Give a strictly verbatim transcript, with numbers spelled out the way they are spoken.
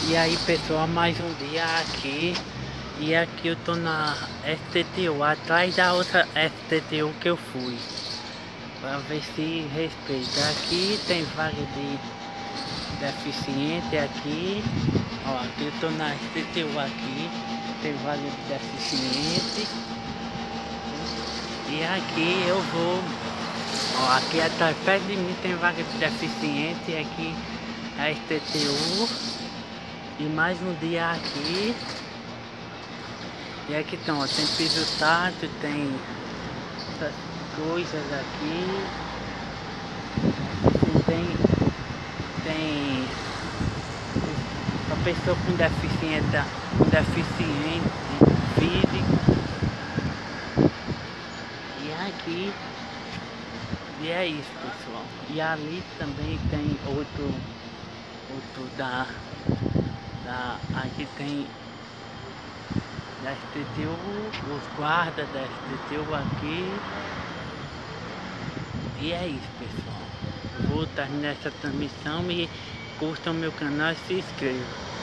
E aí pessoal, mais um dia aqui. E aqui eu tô na S T T U, atrás da outra S T T U que eu fui, para ver se respeita. Aqui tem vaga de deficiente aqui. Ó, aqui eu tô na S T T U aqui, tem vaga de deficiente. E aqui eu vou, ó, aqui atrás perto de mim tem vaga de deficiente. Aqui a S T T U. E mais um dia aqui. E aqui estão, ó, tem piso tátil, tem essas coisas aqui. Assim, tem, tem a pessoa com deficiência, com deficiente físico. E aqui, e é isso pessoal. E ali também tem outro, outro da, da aqui tem da S T T U, os guardas da S T T U aqui. E é isso pessoal, eu vou terminar essa transmissão. E curtam meu canal e se inscrevam.